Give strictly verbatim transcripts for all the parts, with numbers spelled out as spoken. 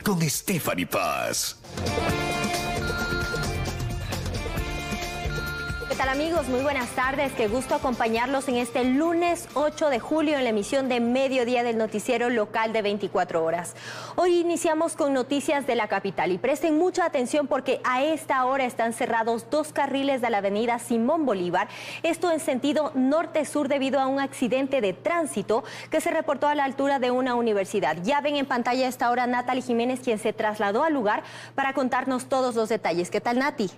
con Stephanie Paz. ¿Qué tal, amigos? Muy buenas tardes. Qué gusto acompañarlos en este lunes ocho de julio en la emisión de Mediodía del noticiero local de veinticuatro horas. Hoy iniciamos con noticias de la capital y presten mucha atención porque a esta hora están cerrados dos carriles de la avenida Simón Bolívar, esto en sentido norte-sur debido a un accidente de tránsito que se reportó a la altura de una universidad. Ya ven en pantalla a esta hora Natalie Jiménez, quien se trasladó al lugar para contarnos todos los detalles. ¿Qué tal, Nati?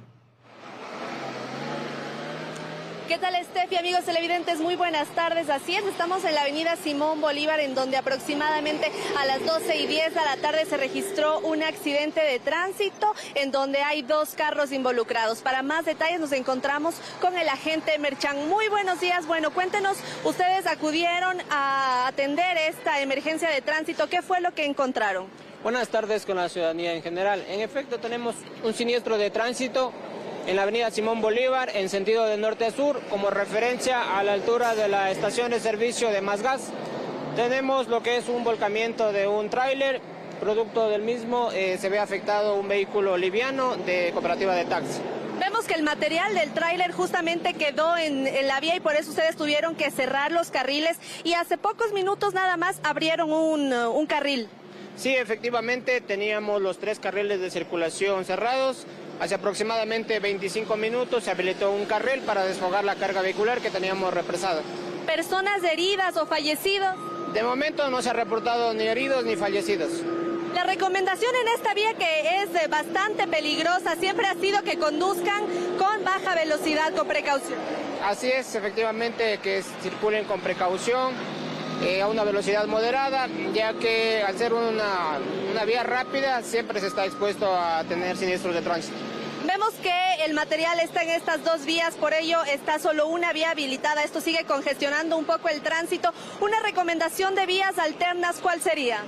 ¿Qué tal, Steffi? Amigos televidentes, muy buenas tardes. Así es, estamos en la avenida Simón Bolívar, en donde aproximadamente a las doce y diez de la tarde se registró un accidente de tránsito en donde hay dos carros involucrados. Para más detalles nos encontramos con el agente Merchan. Muy buenos días. Bueno, cuéntenos, ustedes acudieron a atender esta emergencia de tránsito. ¿Qué fue lo que encontraron? Buenas tardes con la ciudadanía en general. En efecto, tenemos un siniestro de tránsito en la avenida Simón Bolívar, en sentido de norte a sur, como referencia a la altura de la estación de servicio de Más Gas. Tenemos lo que es un volcamiento de un tráiler, producto del mismo eh, se ve afectado un vehículo liviano de cooperativa de taxi. Vemos que el material del tráiler justamente quedó en, en la vía y por eso ustedes tuvieron que cerrar los carriles y hace pocos minutos nada más abrieron un, un carril. Sí, efectivamente teníamos los tres carriles de circulación cerrados. Hace aproximadamente veinticinco minutos se habilitó un carril para desfogar la carga vehicular que teníamos represada. ¿Personas heridas o fallecidos? De momento no se ha reportado ni heridos ni fallecidos. La recomendación en esta vía, que es bastante peligrosa, siempre ha sido que conduzcan con baja velocidad, con precaución. Así es, efectivamente, que circulen con precaución, eh, a una velocidad moderada, ya que al ser una, una vía rápida siempre se está expuesto a tener siniestros de tránsito. Vemos que el material está en estas dos vías, por ello está solo una vía habilitada. Esto sigue congestionando un poco el tránsito. Una recomendación de vías alternas, ¿cuál sería?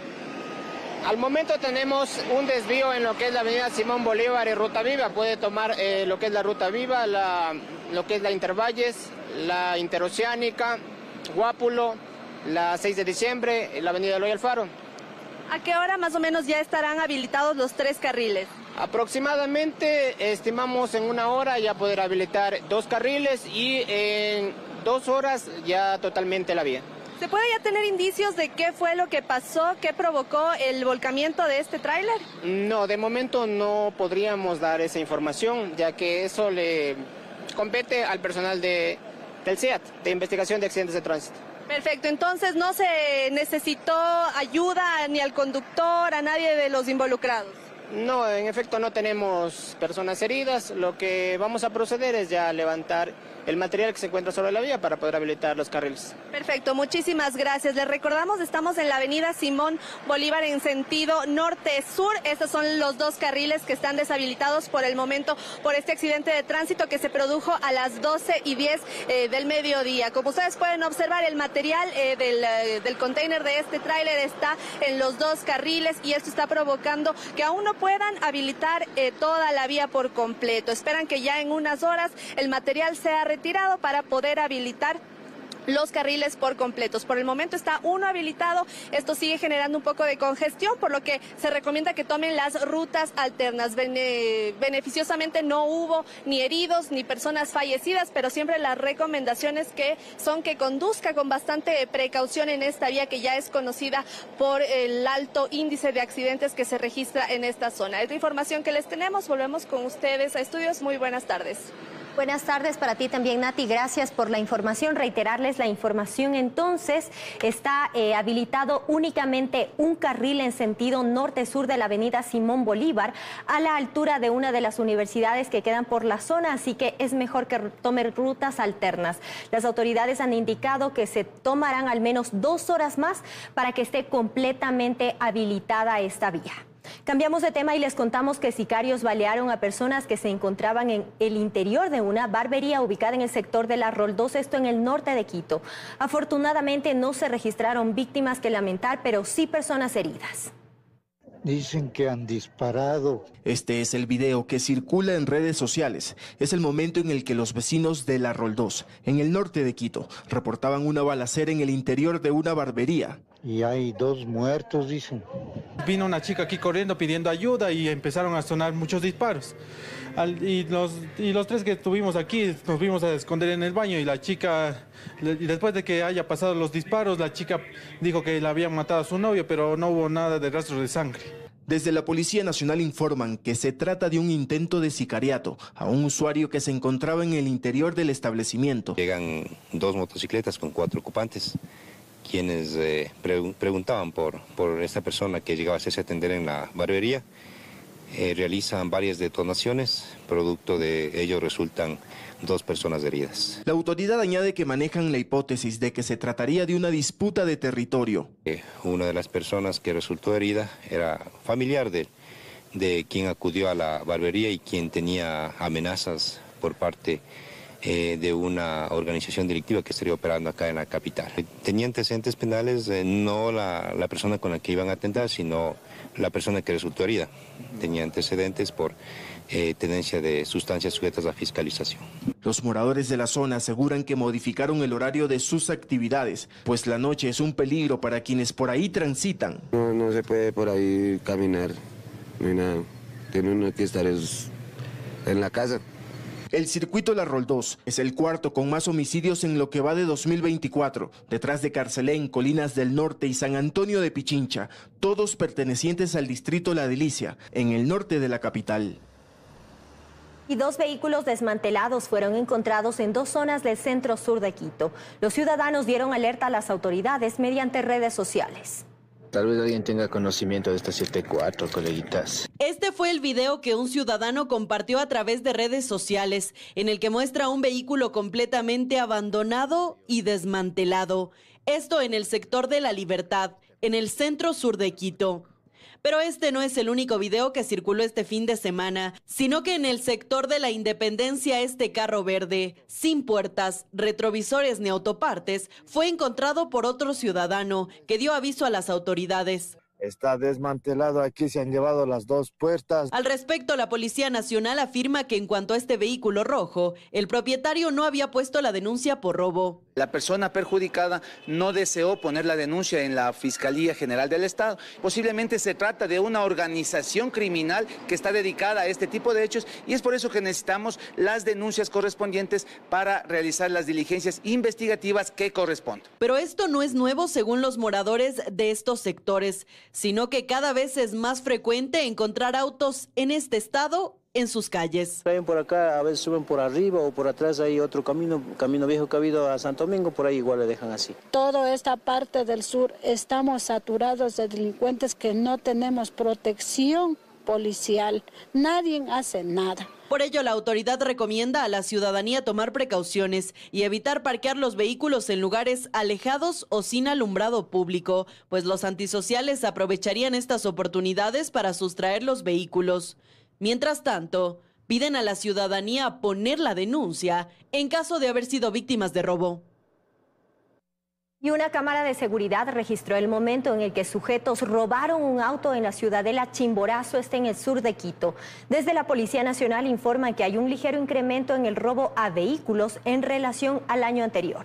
Al momento tenemos un desvío en lo que es la avenida Simón Bolívar y Ruta Viva. Puede tomar eh, lo que es la Ruta Viva, la, lo que es la Intervalles, la Interoceánica, Guápulo, la seis de diciembre, la avenida Eloy Alfaro. ¿A qué hora más o menos ya estarán habilitados los tres carriles? Aproximadamente estimamos en una hora ya poder habilitar dos carriles y en dos horas ya totalmente la vía. ¿Se puede ya tener indicios de qué fue lo que pasó, qué provocó el volcamiento de este tráiler? No, de momento no podríamos dar esa información, ya que eso le compete al personal de, del C I A T, de Investigación de Accidentes de Tránsito. Perfecto, entonces no se necesitó ayuda ni al conductor, a nadie de los involucrados. No, en efecto no tenemos personas heridas. Lo que vamos a proceder es ya levantar el material que se encuentra sobre la vía para poder habilitar los carriles. Perfecto, muchísimas gracias. Les recordamos, estamos en la avenida Simón Bolívar en sentido norte-sur. Estos son los dos carriles que están deshabilitados por el momento por este accidente de tránsito que se produjo a las doce y diez eh, del mediodía. Como ustedes pueden observar, el material eh, del, eh, del container de este tráiler está en los dos carriles y esto está provocando que aún no puedan habilitar eh, toda la vía por completo. Esperan que ya en unas horas el material sea retirado para poder habilitar los carriles por completos. Por el momento está uno habilitado, esto sigue generando un poco de congestión, por lo que se recomienda que tomen las rutas alternas. Bene, beneficiosamente no hubo ni heridos ni personas fallecidas, pero siempre las recomendaciones que son que conduzca con bastante precaución en esta vía que ya es conocida por el alto índice de accidentes que se registra en esta zona. Es la información que les tenemos, volvemos con ustedes a estudios. Muy buenas tardes. Buenas tardes para ti también, Nati. Gracias por la información. Reiterarles la información entonces. Está eh, habilitado únicamente un carril en sentido norte-sur de la avenida Simón Bolívar a la altura de una de las universidades que quedan por la zona, así que es mejor que tomen rutas alternas. Las autoridades han indicado que se tomarán al menos dos horas más para que esté completamente habilitada esta vía. Cambiamos de tema y les contamos que sicarios balearon a personas que se encontraban en el interior de una barbería ubicada en el sector de La Roldós, esto en el norte de Quito. Afortunadamente no se registraron víctimas que lamentar, pero sí personas heridas. Dicen que han disparado. Este es el video que circula en redes sociales. Es el momento en el que los vecinos de La Roldós, en el norte de Quito, reportaban una balacera en el interior de una barbería. Y hay dos muertos, dicen. Vino una chica aquí corriendo pidiendo ayuda y empezaron a sonar muchos disparos. Al, y, los, y los tres que estuvimos aquí nos vimos a esconder en el baño y la chica, y después de que haya pasado los disparos, la chica dijo que le habían matado a su novio, pero no hubo nada de rastros de sangre. Desde la Policía Nacional informan que se trata de un intento de sicariato a un usuario que se encontraba en el interior del establecimiento. Llegan dos motocicletas con cuatro ocupantes, quienes eh, pre preguntaban por, por esta persona que llegaba a hacerse atender en la barbería. Eh, realizan varias detonaciones, producto de ello resultan dos personas heridas. La autoridad añade que manejan la hipótesis de que se trataría de una disputa de territorio. Eh, una de las personas que resultó herida era familiar de, de quien acudió a la barbería y quien tenía amenazas por parte eh, de una organización delictiva que estaría operando acá en la capital. Tenía antecedentes penales, eh, no la, la persona con la que iban a atentar, sino la persona que resultó herida. Tenía antecedentes por eh, tenencia de sustancias sujetas a fiscalización. Los moradores de la zona aseguran que modificaron el horario de sus actividades, pues la noche es un peligro para quienes por ahí transitan. No, no se puede por ahí caminar, no hay nada. Tiene uno que estar en la casa. El circuito La Roldós es el cuarto con más homicidios en lo que va de dos mil veinticuatro, detrás de Carcelén, Colinas del Norte y San Antonio de Pichincha, todos pertenecientes al distrito La Delicia, en el norte de la capital. Y dos vehículos desmantelados fueron encontrados en dos zonas del centro sur de Quito. Los ciudadanos dieron alerta a las autoridades mediante redes sociales. Tal vez alguien tenga conocimiento de esta siete cuatro, coleguitas. Este fue el video que un ciudadano compartió a través de redes sociales, en el que muestra un vehículo completamente abandonado y desmantelado. Esto en el sector de La Libertad, en el centro sur de Quito. Pero este no es el único video que circuló este fin de semana, sino que en el sector de La Independencia este carro verde, sin puertas, retrovisores ni autopartes, fue encontrado por otro ciudadano que dio aviso a las autoridades. Está desmantelado, aquí se han llevado las dos puertas. Al respecto, la Policía Nacional afirma que en cuanto a este vehículo rojo, el propietario no había puesto la denuncia por robo. La persona perjudicada no deseó poner la denuncia en la Fiscalía General del Estado. Posiblemente se trata de una organización criminal que está dedicada a este tipo de hechos y es por eso que necesitamos las denuncias correspondientes para realizar las diligencias investigativas que corresponden. Pero esto no es nuevo según los moradores de estos sectores, sino que cada vez es más frecuente encontrar autos en este estado en sus calles. Ven por acá, a veces suben por arriba o por atrás, hay otro camino, camino viejo que ha habido a Santo Domingo, por ahí igual le dejan así. Toda esta parte del sur estamos saturados de delincuentes que no tenemos protección policial, nadie hace nada. Por ello, la autoridad recomienda a la ciudadanía tomar precauciones y evitar parquear los vehículos en lugares alejados o sin alumbrado público, pues los antisociales aprovecharían estas oportunidades para sustraer los vehículos. Mientras tanto, piden a la ciudadanía poner la denuncia en caso de haber sido víctimas de robo. Y una cámara de seguridad registró el momento en el que sujetos robaron un auto en la ciudadela Chimborazo, este en el sur de Quito. Desde la Policía Nacional informan que hay un ligero incremento en el robo a vehículos en relación al año anterior.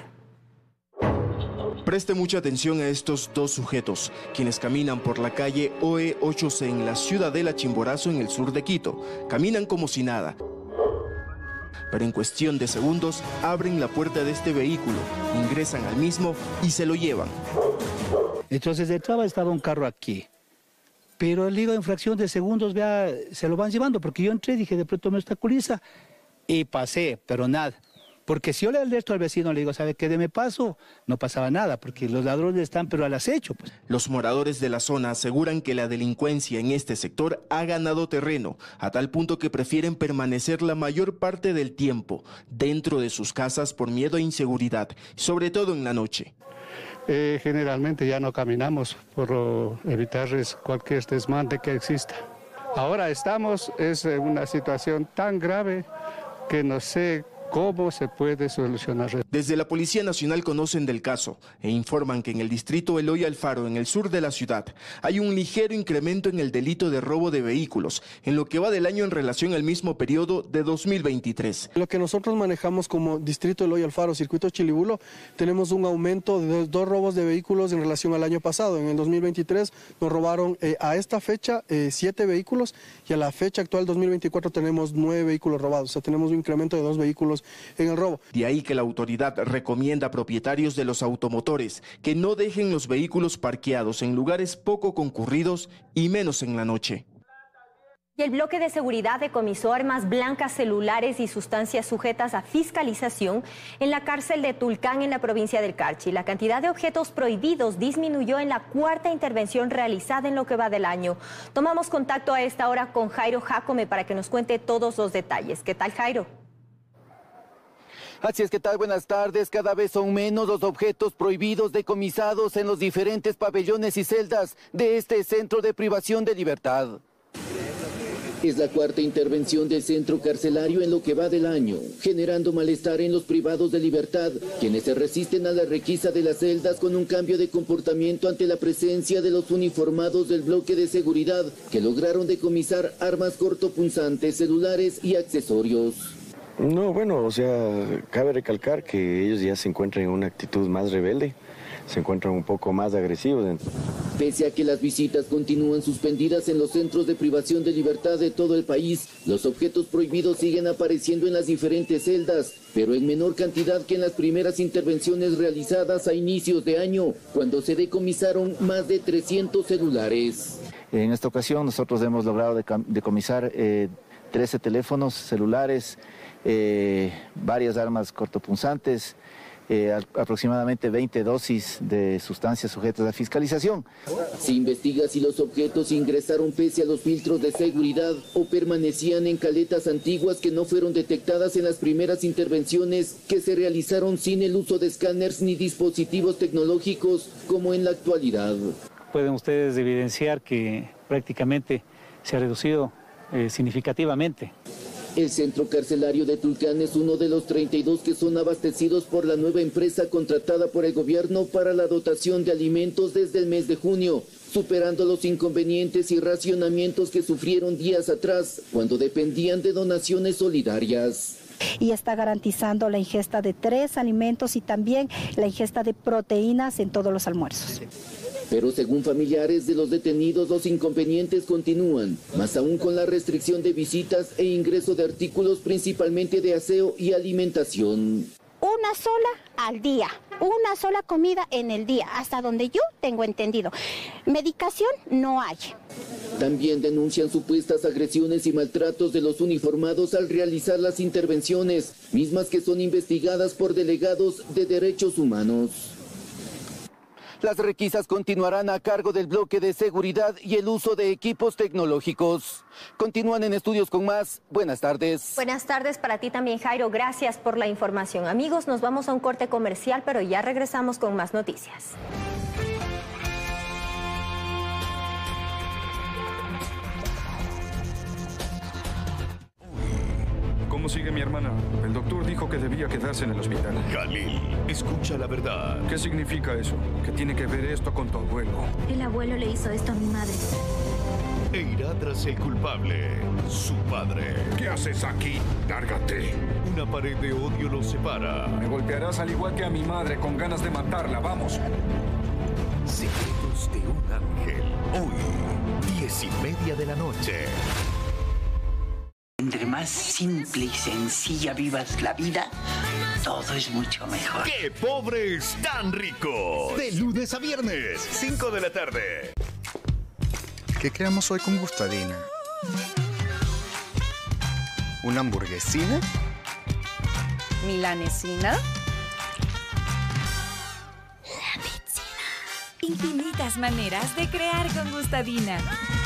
Preste mucha atención a estos dos sujetos, quienes caminan por la calle O E ocho C en la ciudadela Chimborazo en el sur de Quito. Caminan como si nada, pero en cuestión de segundos abren la puerta de este vehículo, ingresan al mismo y se lo llevan. Entonces detrás estaba un carro aquí, pero digo, en fracción de segundos vea, se lo van llevando, porque yo entré, dije de pronto no está culiza, y pasé, pero nada. Porque si yo le alerto al vecino, le digo, ¿sabe qué? Deme paso, no pasaba nada, porque los ladrones están pero al acecho. Pues. Los moradores de la zona aseguran que la delincuencia en este sector ha ganado terreno, a tal punto que prefieren permanecer la mayor parte del tiempo dentro de sus casas por miedo a inseguridad, sobre todo en la noche. Eh, generalmente ya no caminamos por evitar cualquier desmante que exista. Ahora estamos, es una situación tan grave que no sé cómo se puede solucionar. Desde la Policía Nacional conocen del caso e informan que en el distrito Eloy Alfaro, en el sur de la ciudad, hay un ligero incremento en el delito de robo de vehículos, en lo que va del año en relación al mismo periodo de dos mil veintitrés. Lo que nosotros manejamos como distrito Eloy Alfaro, circuito Chilibulo, tenemos un aumento de dos, dos robos de vehículos en relación al año pasado. En el dos mil veintitrés nos robaron eh, a esta fecha eh, siete vehículos y a la fecha actual dos mil veinticuatro tenemos nueve vehículos robados, o sea, tenemos un incremento de dos vehículos en el robo. De ahí que la autoridad recomienda a propietarios de los automotores que no dejen los vehículos parqueados en lugares poco concurridos y menos en la noche. Y el bloque de seguridad decomisó armas blancas, celulares y sustancias sujetas a fiscalización en la cárcel de Tulcán, en la provincia del Carchi. La cantidad de objetos prohibidos disminuyó en la cuarta intervención realizada en lo que va del año. Tomamos contacto a esta hora con Jairo Jacome para que nos cuente todos los detalles. ¿Qué tal, Jairo? Así es, ¿qué tal? Buenas tardes. Cada vez son menos los objetos prohibidos decomisados en los diferentes pabellones y celdas de este centro de privación de libertad. Es la cuarta intervención del centro carcelario en lo que va del año, generando malestar en los privados de libertad, quienes se resisten a la requisa de las celdas con un cambio de comportamiento ante la presencia de los uniformados del bloque de seguridad, que lograron decomisar armas cortopunzantes, celulares y accesorios. No, bueno, o sea, cabe recalcar que ellos ya se encuentran en una actitud más rebelde, se encuentran un poco más agresivos. Pese a que las visitas continúan suspendidas en los centros de privación de libertad de todo el país, los objetos prohibidos siguen apareciendo en las diferentes celdas, pero en menor cantidad que en las primeras intervenciones realizadas a inicios de año, cuando se decomisaron más de trescientos celulares. En esta ocasión nosotros hemos logrado decomisar eh, trece teléfonos celulares, eh, varias armas cortopunzantes, Eh, aproximadamente veinte dosis de sustancias sujetas a fiscalización. Se investiga si los objetos ingresaron pese a los filtros de seguridad o permanecían en caletas antiguas que no fueron detectadas en las primeras intervenciones que se realizaron sin el uso de escáneres ni dispositivos tecnológicos como en la actualidad. Pueden ustedes evidenciar que prácticamente se ha reducido eh, significativamente. El centro carcelario de Tulcán es uno de los treinta y dos que son abastecidos por la nueva empresa contratada por el gobierno para la dotación de alimentos desde el mes de junio, superando los inconvenientes y racionamientos que sufrieron días atrás cuando dependían de donaciones solidarias. Y está garantizando la ingesta de tres alimentos y también la ingesta de proteínas en todos los almuerzos. Pero según familiares de los detenidos, los inconvenientes continúan, más aún con la restricción de visitas e ingreso de artículos principalmente de aseo y alimentación. Una sola al día, una sola comida en el día, hasta donde yo tengo entendido. Medicación no hay. También denuncian supuestas agresiones y maltratos de los uniformados al realizar las intervenciones, mismas que son investigadas por delegados de derechos humanos. Las requisas continuarán a cargo del bloque de seguridad y el uso de equipos tecnológicos. Continúan en estudios con más. Buenas tardes. Buenas tardes para ti también, Jairo. Gracias por la información. Amigos, nos vamos a un corte comercial, pero ya regresamos con más noticias. ¿Cómo sigue mi hermana? El doctor dijo que debía quedarse en el hospital. Khalil, escucha la verdad. ¿Qué significa eso? ¿Qué tiene que ver esto con tu abuelo? El abuelo le hizo esto a mi madre. E irá tras el culpable, su padre. ¿Qué haces aquí? Lárgate. Una pared de odio los separa. Me golpearás al igual que a mi madre, con ganas de matarla. Vamos. Secretos de un ángel. Hoy, diez y media de la noche. Entre más simple y sencilla vivas la vida, todo es mucho mejor. ¡Qué pobres tan ricos! De lunes a viernes, cinco de la tarde. ¿Qué creamos hoy con Gustadina? ¿Una hamburguesina? ¿Milanesina? La pizzina. Infinitas maneras de crear con Gustadina.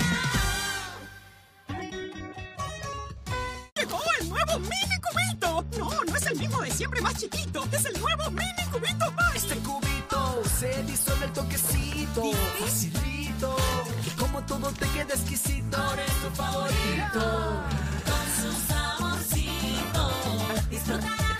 ¡Mini cubito! No, no es el mismo de siempre más chiquito. Es el nuevo mini cubito más. Este cubito se disuelve el toquecito. Facilito. Y como todo te queda exquisito. Ahora es tu favorito. Con su saborcito. Disfrutarás.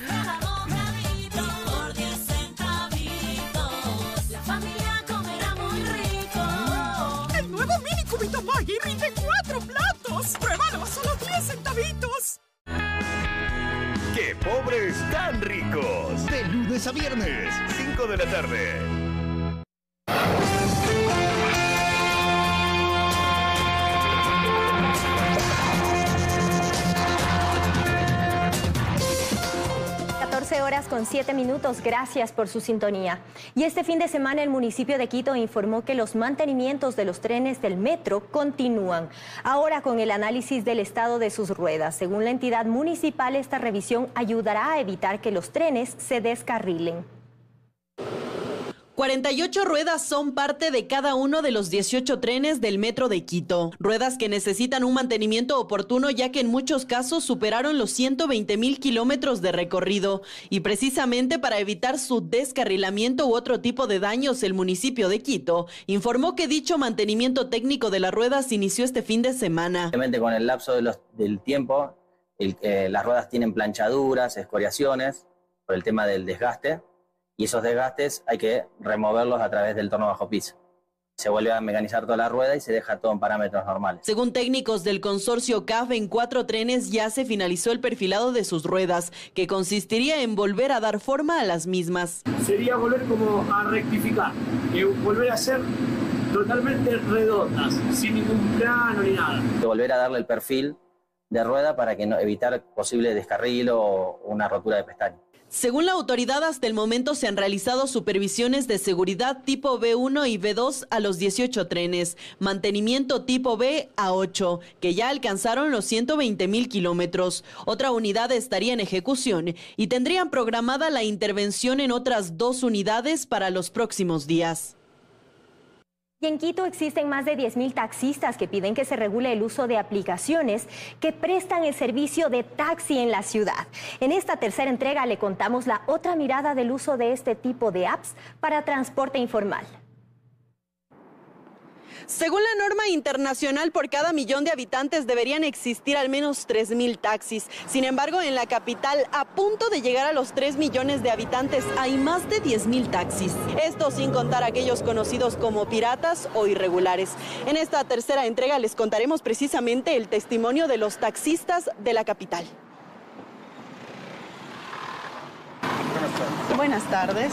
lunes a viernes, cinco de la tarde. catorce horas con siete minutos, gracias por su sintonía. Y este fin de semana el municipio de Quito informó que los mantenimientos de los trenes del metro continúan, ahora con el análisis del estado de sus ruedas. Según la entidad municipal, esta revisión ayudará a evitar que los trenes se descarrilen. cuarenta y ocho ruedas son parte de cada uno de los dieciocho trenes del metro de Quito. Ruedas que necesitan un mantenimiento oportuno, ya que en muchos casos superaron los ciento veinte mil kilómetros de recorrido. Y precisamente para evitar su descarrilamiento u otro tipo de daños, el municipio de Quito informó que dicho mantenimiento técnico de las ruedas inició este fin de semana. Con el lapso de los, del tiempo, el, eh, las ruedas tienen planchaduras, escoriaciones, por el tema del desgaste. Y esos desgastes hay que removerlos a través del torno bajo piso. Se vuelve a mecanizar toda la rueda y se deja todo en parámetros normales. Según técnicos del consorcio C A F, en cuatro trenes ya se finalizó el perfilado de sus ruedas, que consistiría en volver a dar forma a las mismas. Sería volver como a rectificar, que volver a ser totalmente redondas, sin ningún plano ni nada. De volver a darle el perfil de rueda para que no, evitar posible descarril o una rotura de pestaña. Según la autoridad, hasta el momento se han realizado supervisiones de seguridad tipo B uno y B dos a los dieciocho trenes, mantenimiento tipo B a ocho, que ya alcanzaron los ciento veinte mil kilómetros. Otra unidad estaría en ejecución y tendrían programada la intervención en otras dos unidades para los próximos días. Y en Quito existen más de diez mil taxistas que piden que se regule el uso de aplicaciones que prestan el servicio de taxi en la ciudad. En esta tercera entrega le contamos la otra mirada del uso de este tipo de apps para transporte informal. Según la norma internacional, por cada millón de habitantes deberían existir al menos tres mil taxis. Sin embargo, en la capital, a punto de llegar a los tres millones de habitantes, hay más de diez mil taxis. Esto sin contar aquellos conocidos como piratas o irregulares. En esta tercera entrega les contaremos precisamente el testimonio de los taxistas de la capital. Buenas tardes.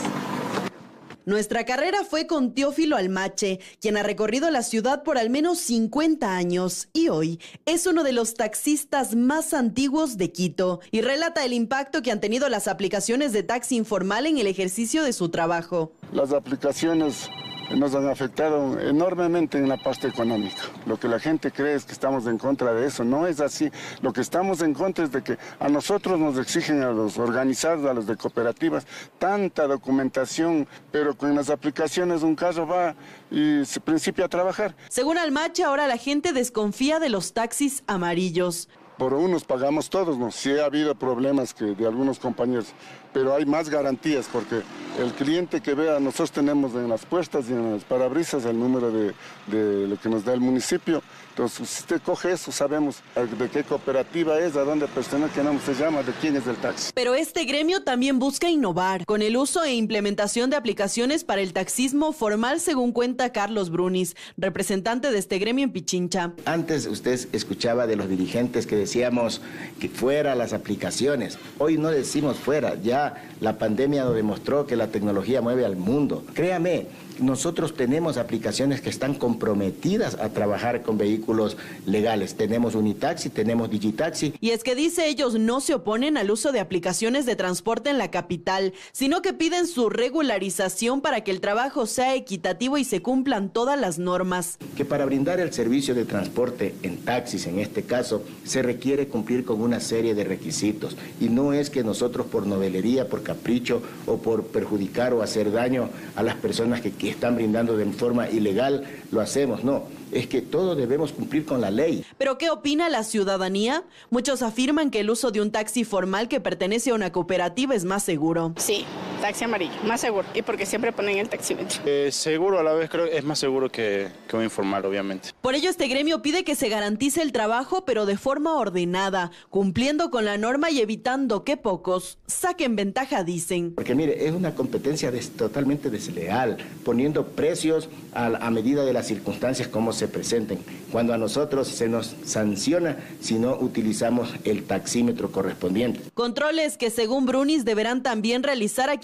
Nuestra carrera fue con Teófilo Almache, quien ha recorrido la ciudad por al menos cincuenta años y hoy es uno de los taxistas más antiguos de Quito y relata el impacto que han tenido las aplicaciones de taxi informal en el ejercicio de su trabajo. Las aplicaciones nos han afectado enormemente en la parte económica. Lo que la gente cree es que estamos en contra de eso. No es así. Lo que estamos en contra es de que a nosotros nos exigen, a los organizados, a los de cooperativas, tanta documentación, pero con las aplicaciones un carro va y se principia a trabajar. Según Almache, ahora la gente desconfía de los taxis amarillos. Por unos pagamos todos, ¿no? Sí ha habido problemas que de algunos compañeros, pero hay más garantías porque el cliente que vea, nosotros tenemos en las puertas y en las parabrisas el número de, de lo que nos da el municipio. Entonces, si usted coge eso, sabemos de qué cooperativa es, a dónde pertenece, qué nombre se llama, de quién es el taxi. Pero este gremio también busca innovar con el uso e implementación de aplicaciones para el taxismo formal, según cuenta Carlos Brunis, representante de este gremio en Pichincha. Antes usted escuchaba de los dirigentes que decíamos que fuera las aplicaciones. Hoy no decimos fuera, ya la pandemia nos demostró que la tecnología mueve al mundo. Créame, nosotros tenemos aplicaciones que están comprometidas a trabajar con vehículos legales. Tenemos Unitaxi, tenemos Digitaxi. Y es que dice ellos no se oponen al uso de aplicaciones de transporte en la capital, sino que piden su regularización para que el trabajo sea equitativo y se cumplan todas las normas. Que para brindar el servicio de transporte en taxis, en este caso, se requiere cumplir con una serie de requisitos. Y no es que nosotros por novelería, por capricho o por perjudicar o hacer daño a las personas que quieren están brindando de forma ilegal, lo hacemos, no. Es que todos debemos cumplir con la ley. ¿Pero qué opina la ciudadanía? Muchos afirman que el uso de un taxi formal que pertenece a una cooperativa es más seguro. Sí, taxi amarillo, más seguro. Y porque siempre ponen el taxímetro. Eh, seguro a la vez, creo que es más seguro que, que un informal, obviamente. Por ello, este gremio pide que se garantice el trabajo, pero de forma ordenada, cumpliendo con la norma y evitando que pocos saquen ventaja, dicen. Porque mire, es una competencia des, totalmente desleal, poniendo precios a, a medida de las circunstancias como se presenten, cuando a nosotros se nos sanciona si no utilizamos el taxímetro correspondiente. Controles que según Brunis deberán también realizar a quienes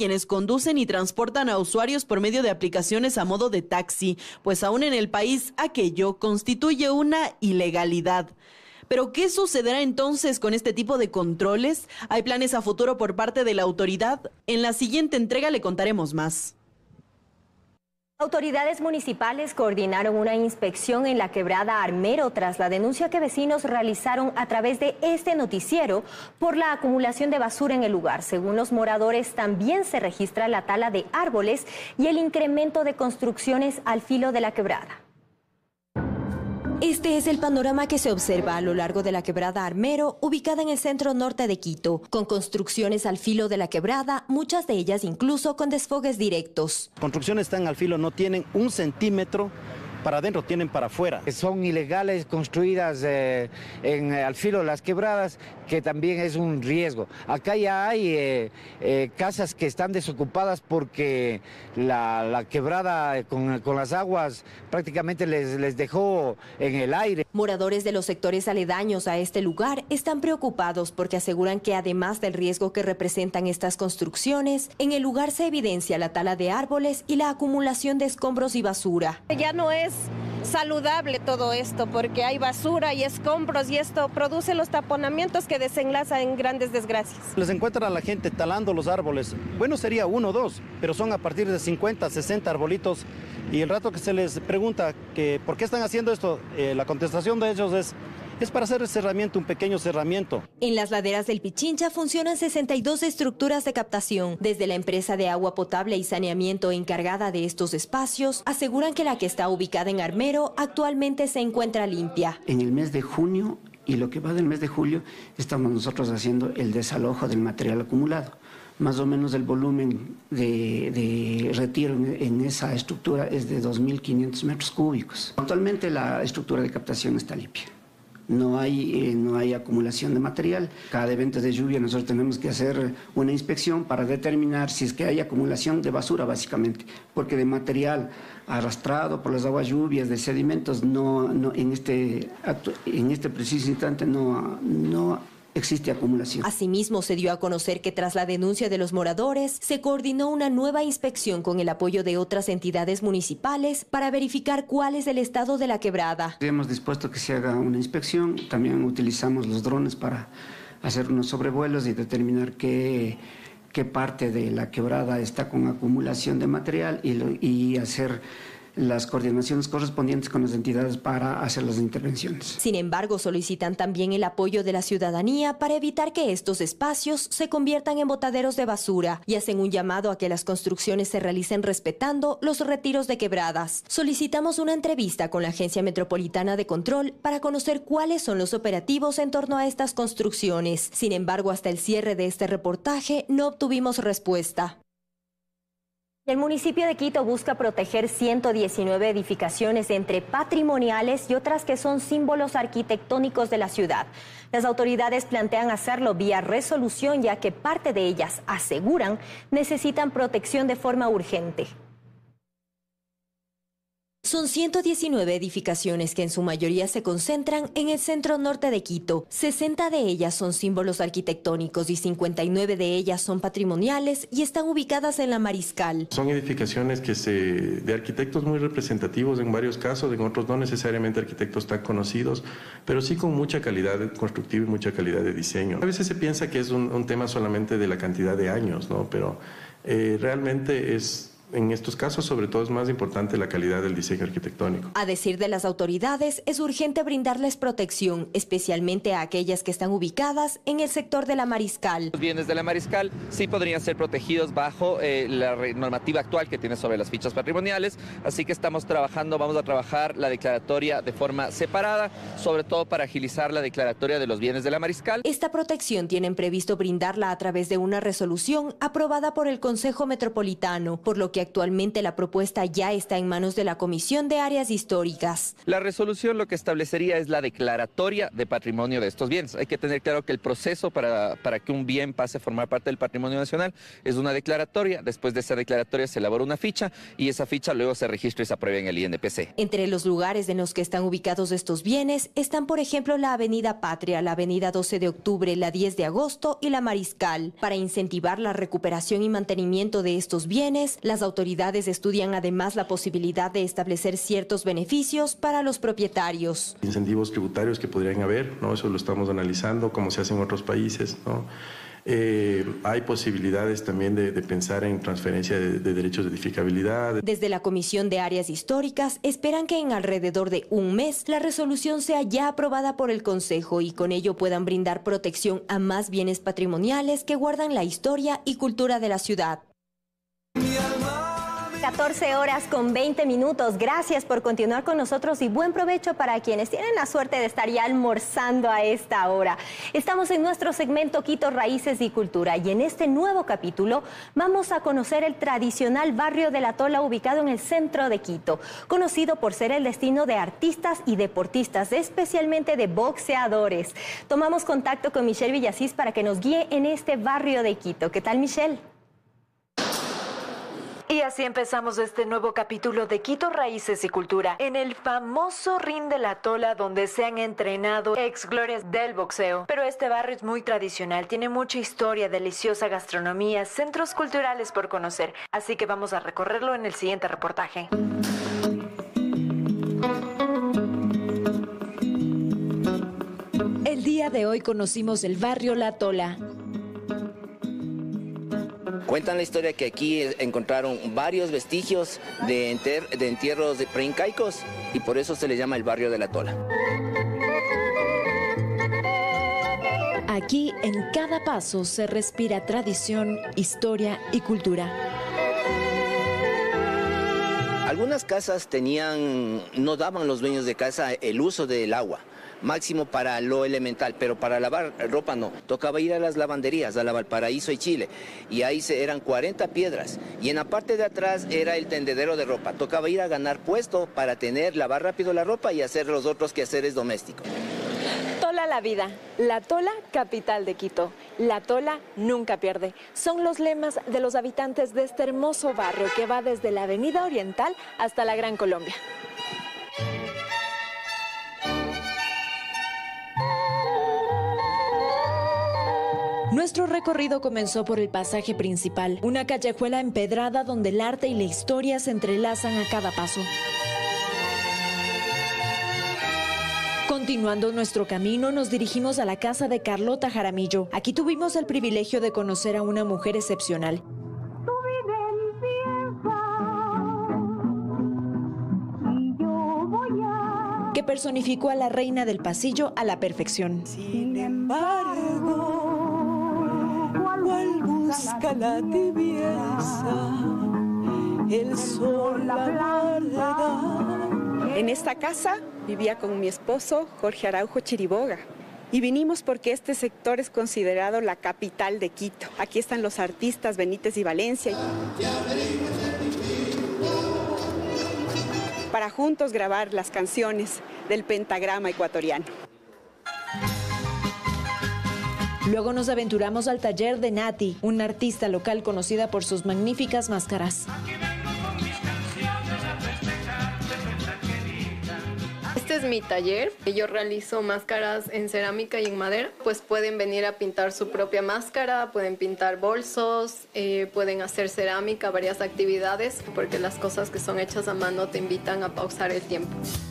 quienes conducen y transportan a usuarios por medio de aplicaciones a modo de taxi, pues aún en el país aquello constituye una ilegalidad. ¿Pero qué sucederá entonces con este tipo de controles? ¿Hay planes a futuro por parte de la autoridad? En la siguiente entrega le contaremos más. Autoridades municipales coordinaron una inspección en la quebrada Armero tras la denuncia que vecinos realizaron a través de este noticiero por la acumulación de basura en el lugar. Según los moradores, también se registra la tala de árboles y el incremento de construcciones al filo de la quebrada. Este es el panorama que se observa a lo largo de la quebrada Armero, ubicada en el centro norte de Quito, con construcciones al filo de la quebrada, muchas de ellas incluso con desfogues directos. Construcciones están al filo, no tienen un centímetro para adentro, tienen para afuera. Son ilegales, construidas eh, en, al filo de las quebradas, que también es un riesgo. Acá ya hay eh, eh, casas que están desocupadas porque la, la quebrada eh, con, con las aguas prácticamente les, les dejó en el aire. Moradores de los sectores aledaños a este lugar están preocupados porque aseguran que además del riesgo que representan estas construcciones, en el lugar se evidencia la tala de árboles y la acumulación de escombros y basura. Ya no es saludable todo esto porque hay basura y escombros y esto produce los taponamientos que desenlazan en grandes desgracias. Les encuentran a la gente talando los árboles. Bueno, sería uno o dos, pero son a partir de cincuenta, sesenta arbolitos y el rato que se les pregunta que por qué están haciendo esto, eh, la contestación de ellos es Es para hacer el cerramiento, un pequeño cerramiento. En las laderas del Pichincha funcionan sesenta y dos estructuras de captación. Desde la empresa de agua potable y saneamiento encargada de estos espacios, aseguran que la que está ubicada en Armero actualmente se encuentra limpia. En el mes de junio y lo que va del mes de julio, estamos nosotros haciendo el desalojo del material acumulado. Más o menos el volumen de, de retiro en, en esa estructura es de dos mil quinientos metros cúbicos. Actualmente la estructura de captación está limpia. No hay, eh, no hay acumulación de material. Cada evento de lluvia nosotros tenemos que hacer una inspección para determinar si es que hay acumulación de basura, básicamente, porque de material arrastrado por las aguas lluvias, de sedimentos, no, no, en, este, en este preciso instante no, no existe acumulación. Asimismo, se dio a conocer que tras la denuncia de los moradores, se coordinó una nueva inspección con el apoyo de otras entidades municipales para verificar cuál es el estado de la quebrada. Hemos dispuesto que se haga una inspección, también utilizamos los drones para hacer unos sobrevuelos y determinar qué, qué parte de la quebrada está con acumulación de material y, lo, y hacer las coordinaciones correspondientes con las entidades para hacer las intervenciones. Sin embargo, solicitan también el apoyo de la ciudadanía para evitar que estos espacios se conviertan en botaderos de basura y hacen un llamado a que las construcciones se realicen respetando los retiros de quebradas. Solicitamos una entrevista con la Agencia Metropolitana de Control para conocer cuáles son los operativos en torno a estas construcciones. Sin embargo, hasta el cierre de este reportaje no obtuvimos respuesta. El municipio de Quito busca proteger ciento diecinueve edificaciones entre patrimoniales y otras que son símbolos arquitectónicos de la ciudad. Las autoridades plantean hacerlo vía resolución, ya que parte de ellas, aseguran, necesitan protección de forma urgente. Son ciento diecinueve edificaciones que en su mayoría se concentran en el centro norte de Quito. sesenta de ellas son símbolos arquitectónicos y cincuenta y nueve de ellas son patrimoniales y están ubicadas en la Mariscal. Son edificaciones que se, de arquitectos muy representativos en varios casos, en otros no necesariamente arquitectos tan conocidos, pero sí con mucha calidad constructiva y mucha calidad de diseño. A veces se piensa que es un, un tema solamente de la cantidad de años, ¿no? Pero eh, realmente es... En estos casos, sobre todo, es más importante la calidad del diseño arquitectónico. A decir de las autoridades, es urgente brindarles protección, especialmente a aquellas que están ubicadas en el sector de la Mariscal. Los bienes de la Mariscal sí podrían ser protegidos bajo eh, la normativa actual que tiene sobre las fichas patrimoniales, así que estamos trabajando, vamos a trabajar la declaratoria de forma separada, sobre todo para agilizar la declaratoria de los bienes de la Mariscal. Esta protección tienen previsto brindarla a través de una resolución aprobada por el Consejo Metropolitano, por lo que actualmente la propuesta ya está en manos de la Comisión de Áreas Históricas. La resolución lo que establecería es la declaratoria de patrimonio de estos bienes. Hay que tener claro que el proceso para, para que un bien pase a formar parte del patrimonio nacional es una declaratoria. Después de esa declaratoria se elabora una ficha y esa ficha luego se registra y se aprueba en el I N P C. Entre los lugares en los que están ubicados estos bienes están, por ejemplo, la Avenida Patria, la Avenida doce de octubre, la diez de agosto y la Mariscal. Para incentivar la recuperación y mantenimiento de estos bienes, las autoridades estudian además la posibilidad de establecer ciertos beneficios para los propietarios. Incentivos tributarios que podrían haber, ¿no? Eso lo estamos analizando, como se hace en otros países, ¿no? Eh, hay posibilidades también de, de pensar en transferencia de, de derechos de edificabilidad. Desde la Comisión de Áreas Históricas esperan que en alrededor de un mes la resolución sea ya aprobada por el Consejo y con ello puedan brindar protección a más bienes patrimoniales que guardan la historia y cultura de la ciudad. catorce horas con veinte minutos. Gracias por continuar con nosotros y buen provecho para quienes tienen la suerte de estar ya almorzando a esta hora. Estamos en nuestro segmento Quito Raíces y Cultura y en este nuevo capítulo vamos a conocer el tradicional barrio de La Tola ubicado en el centro de Quito, conocido por ser el destino de artistas y deportistas, especialmente de boxeadores. Tomamos contacto con Michelle Villasís para que nos guíe en este barrio de Quito. ¿Qué tal, Michelle? Y así empezamos este nuevo capítulo de Quito Raíces y Cultura, en el famoso ring de La Tola, donde se han entrenado ex glorias del boxeo. Pero este barrio es muy tradicional, tiene mucha historia, deliciosa gastronomía, centros culturales por conocer. Así que vamos a recorrerlo en el siguiente reportaje. El día de hoy conocimos el barrio La Tola. Cuentan la historia que aquí encontraron varios vestigios de, enter, de entierros de preincaicos y por eso se le llama el barrio de La Tola. Aquí en cada paso se respira tradición, historia y cultura. Algunas casas tenían, no daban los dueños de casa el uso del agua. Máximo para lo elemental, pero para lavar ropa no. Tocaba ir a las lavanderías, a la Valparaíso y Chile, y ahí se, eran cuarenta piedras, y en la parte de atrás era el tendedero de ropa. Tocaba ir a ganar puesto para tener, lavar rápido la ropa y hacer los otros quehaceres domésticos. Tola la vida, La Tola, capital de Quito. La Tola nunca pierde. Son los lemas de los habitantes de este hermoso barrio que va desde la Avenida Oriental hasta la Gran Colombia. Nuestro recorrido comenzó por el pasaje principal, una callejuela empedrada donde el arte y la historia se entrelazan a cada paso. Continuando nuestro camino, nos dirigimos a la casa de Carlota Jaramillo. Aquí tuvimos el privilegio de conocer a una mujer excepcional. Que personificó a la reina del pasillo a la perfección. Sin embargo, ¿cuál busca la tibieza? El sol, la verdad. En esta casa vivía con mi esposo Jorge Araujo Chiriboga y vinimos porque este sector es considerado la capital de Quito. Aquí están los artistas Benítez y Valencia para juntos grabar las canciones del pentagrama ecuatoriano. Luego nos aventuramos al taller de Nati, una artista local conocida por sus magníficas máscaras. Este es mi taller. Yo realizo máscaras en cerámica y en madera. Pues pueden venir a pintar su propia máscara, pueden pintar bolsos, eh, pueden hacer cerámica, varias actividades, porque las cosas que son hechas a mano te invitan a pausar el tiempo.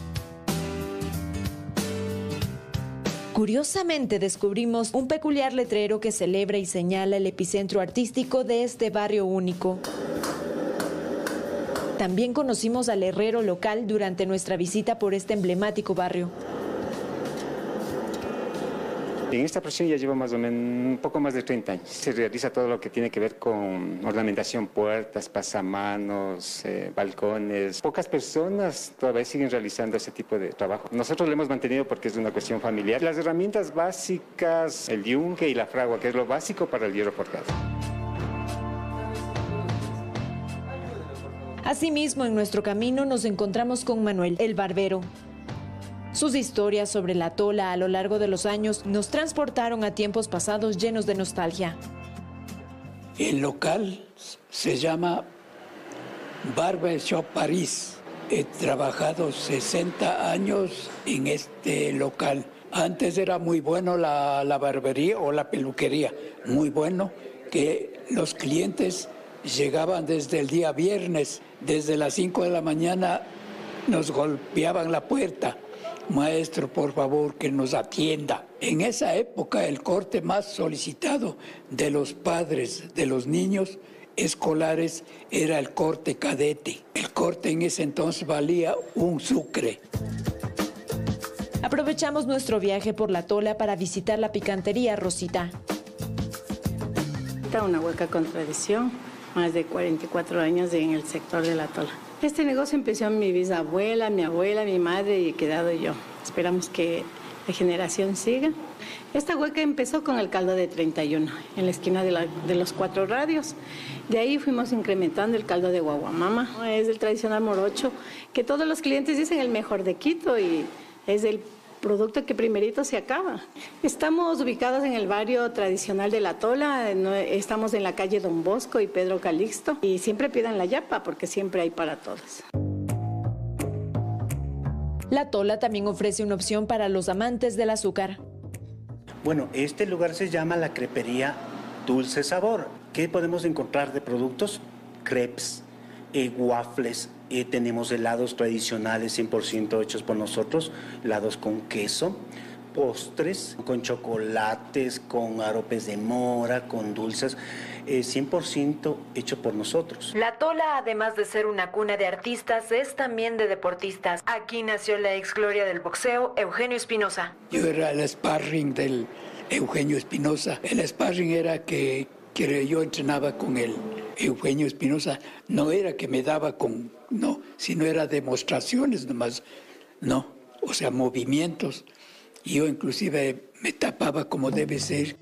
Curiosamente descubrimos un peculiar letrero que celebra y señala el epicentro artístico de este barrio único. También conocimos al herrero local durante nuestra visita por este emblemático barrio. En esta profesión ya llevo más o menos un poco más de treinta años. Se realiza todo lo que tiene que ver con ornamentación, puertas, pasamanos, eh, balcones. Pocas personas todavía siguen realizando ese tipo de trabajo. Nosotros lo hemos mantenido porque es una cuestión familiar. Las herramientas básicas, el yunque y la fragua, que es lo básico para el hierro forjado. Asimismo, en nuestro camino nos encontramos con Manuel, el barbero. Sus historias sobre la tola a lo largo de los años nos transportaron a tiempos pasados llenos de nostalgia. El local se llama Barber Shop París. He trabajado sesenta años en este local. Antes era muy bueno la, la barbería o la peluquería, muy bueno, que los clientes llegaban desde el día viernes, desde las cinco de la mañana nos golpeaban la puerta. Maestro, por favor, que nos atienda. En esa época el corte más solicitado de los padres de los niños escolares era el corte cadete. El corte en ese entonces valía un sucre. Aprovechamos nuestro viaje por la tola para visitar la picantería Rosita. Una hueca con tradición, más de cuarenta y cuatro años en el sector de la tola. Este negocio empezó mi bisabuela, mi abuela, mi madre y he quedado yo. Esperamos que la generación siga. Esta hueca empezó con el caldo de treinta y uno, en la esquina de, la, de los cuatro radios. De ahí fuimos incrementando el caldo de guaguamama. Es el tradicional morocho, que todos los clientes dicen el mejor de Quito y es el producto que primerito se acaba. Estamos ubicados en el barrio tradicional de La Tola, estamos en la calle Don Bosco y Pedro Calixto y siempre pidan la yapa porque siempre hay para todos. La Tola también ofrece una opción para los amantes del azúcar. Bueno, este lugar se llama la crepería Dulce Sabor. ¿Qué podemos encontrar de productos? Crepes, eh, waffles, eh, tenemos helados tradicionales cien por ciento hechos por nosotros, helados con queso, postres con chocolates, con aropes de mora, con dulces, eh, cien por ciento hecho por nosotros. La Tola, además de ser una cuna de artistas, es también de deportistas. Aquí nació la ex gloria del boxeo, Eugenio Espinosa. Yo era el sparring del Eugenio Espinosa. El sparring era que, que yo entrenaba con él. Eugenio Espinosa no era que me daba con, no, sino era demostraciones nomás, no, o sea, movimientos. Yo inclusive me tapaba como debe ser.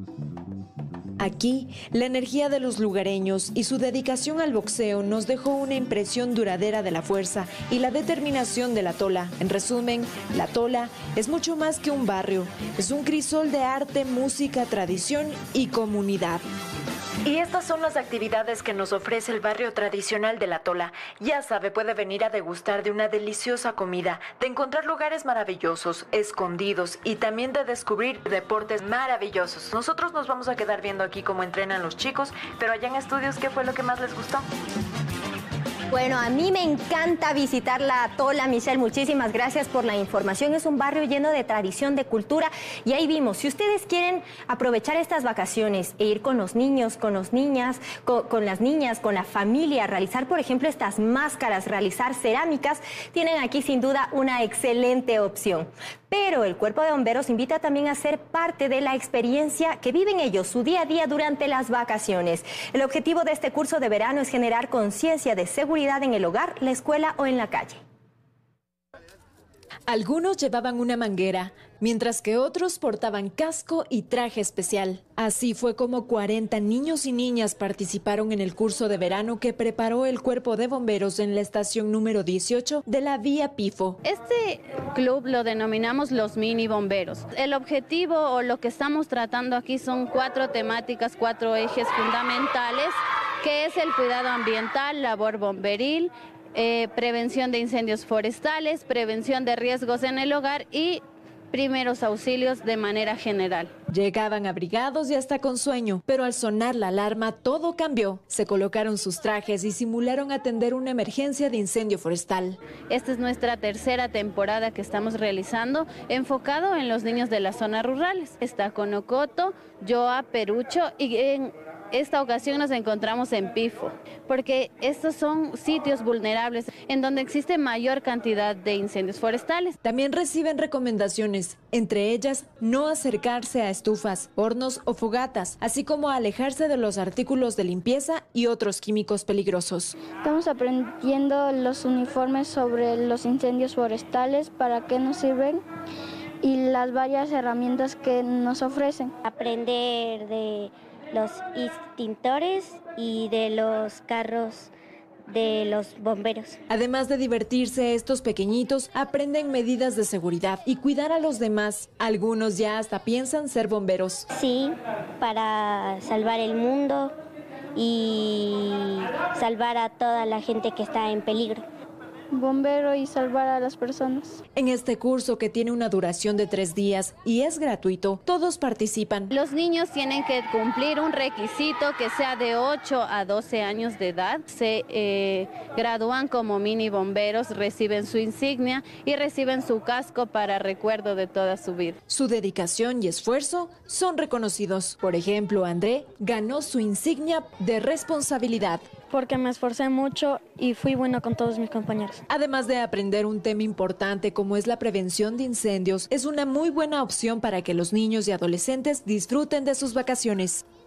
Aquí, la energía de los lugareños y su dedicación al boxeo nos dejó una impresión duradera de la fuerza y la determinación de La Tola. En resumen, La Tola es mucho más que un barrio, es un crisol de arte, música, tradición y comunidad. Y estas son las actividades que nos ofrece el barrio tradicional de La Tola. Ya sabe, puede venir a degustar de una deliciosa comida, de encontrar lugares maravillosos, escondidos y también de descubrir deportes maravillosos. Nosotros nos vamos a quedar viendo aquí cómo entrenan los chicos, pero allá en estudios, ¿qué fue lo que más les gustó? Bueno, a mí me encanta visitar La Tola, Michelle, muchísimas gracias por la información. Es un barrio lleno de tradición, de cultura y ahí vimos, si ustedes quieren aprovechar estas vacaciones e ir con los niños, con las niñas, con, con las niñas, con la familia, realizar, por ejemplo, estas máscaras, realizar cerámicas, tienen aquí sin duda una excelente opción. Pero el Cuerpo de Bomberos invita también a ser parte de la experiencia que viven ellos, su día a día durante las vacaciones. El objetivo de este curso de verano es generar conciencia de seguridad en el hogar, la escuela o en la calle. Algunos llevaban una manguera, mientras que otros portaban casco y traje especial. Así fue como cuarenta niños y niñas participaron en el curso de verano que preparó el Cuerpo de Bomberos en la estación número dieciocho de la Vía Pifo. Este club lo denominamos los mini bomberos. El objetivo o lo que estamos tratando aquí son cuatro temáticas, cuatro ejes fundamentales, que es el cuidado ambiental, labor bomberil, Eh, prevención de incendios forestales, prevención de riesgos en el hogar y primeros auxilios de manera general. Llegaban abrigados y hasta con sueño, pero al sonar la alarma todo cambió. Se colocaron sus trajes y simularon atender una emergencia de incendio forestal. Esta es nuestra tercera temporada que estamos realizando, enfocado en los niños de las zonas rurales. Está Conocoto, Yoa, Perucho y en esta ocasión nos encontramos en Pifo, porque estos son sitios vulnerables en donde existe mayor cantidad de incendios forestales. También reciben recomendaciones, entre ellas no acercarse a estufas, hornos o fogatas, así como alejarse de los artículos de limpieza y otros químicos peligrosos. Estamos aprendiendo los uniformes sobre los incendios forestales, para qué nos sirven y las varias herramientas que nos ofrecen. Aprender de los extintores y de los carros de los bomberos. Además de divertirse, estos pequeñitos aprenden medidas de seguridad y cuidar a los demás. Algunos ya hasta piensan ser bomberos. Sí, para salvar el mundo y salvar a toda la gente que está en peligro. Bombero y salvar a las personas. En este curso, que tiene una duración de tres días y es gratuito, todos participan. Los niños tienen que cumplir un requisito que sea de ocho a doce años de edad. Se eh, gradúan como mini bomberos, reciben su insignia y reciben su casco para recuerdo de toda su vida. Su dedicación y esfuerzo son reconocidos. Por ejemplo, André ganó su insignia de responsabilidad. Porque me esforcé mucho y fui bueno con todos mis compañeros. Además de aprender un tema importante como es la prevención de incendios, es una muy buena opción para que los niños y adolescentes disfruten de sus vacaciones.